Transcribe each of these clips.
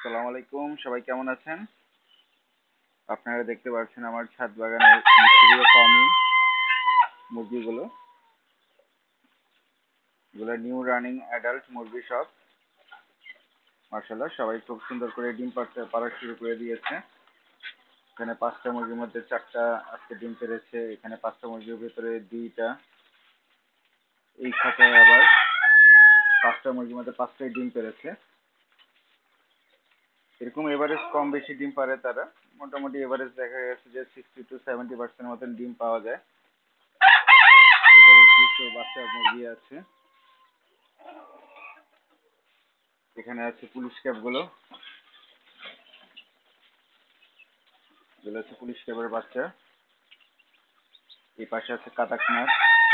আসসালামু আলাইকুম, সবাই কেমন আছেন? আপনারা দেখতে পাচ্ছেন আমার ছাদ বাগানের মিশরীয় ফার্মি মুরগিগুলো। এগুলো নিউ রানিং অ্যাডাল্ট মুরগি সব। মাশাআল্লাহ, সবাই খুব সুন্দর করে ডিম পাড়া শুরু করে দিয়েছে। এখানে 5টা মুরগির মধ্যে 4টা আজকে ডিম পেড়েছে। এখানে 5টা মুরগির ভিতরে 2টা। এই খাঁচায় আবার 5টা মুরগির মধ্যে 5টাই ডিম পেড়েছে। এরকম এভারেজ কম বেশি ডিম পারে তারা। মোটামুটি এভারেজ দেখা গেছে যে 60-70% মতন ডিম পাওয়া যায়। এখানে কিছু বাচ্চা মুরগি আছে। এখানে আছে পুলিশ ক্যাপ গুলো। এগুলো হচ্ছে পুলিশ ক্যাপের বাচ্চা। এই পাশে আছে কাতাকনাথ।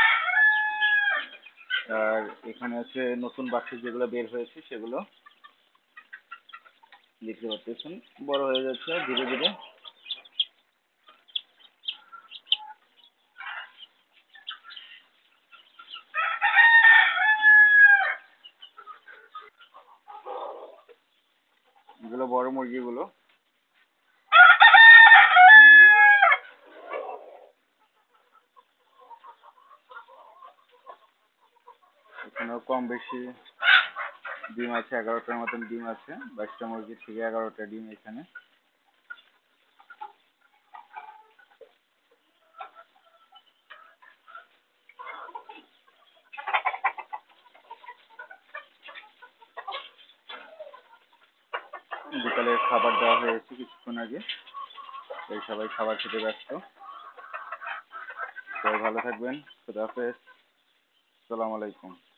আর এখানে আছে নতুন বাচ্চা যেগুলো বের হয়েছে সেগুলো দেখতে পাচ্ছেন, বড় হয়ে যাচ্ছে ধীরে ধীরে। এগুলো বড় মুরগিগুলো। এখানেও কম বেশি ডিম আছে, 11টার মতন ডিম আছে। 22টা মুরগি থেকে 11টা ডিম এখানে। বিকালে খাবার দেওয়া হয়েছে কিছুক্ষণ আগে, এই সবাই খাবার খেতে ব্যস্ত। সবাই ভালো থাকবেন। খুদা হাফেজ। আসসালামু আলাইকুম।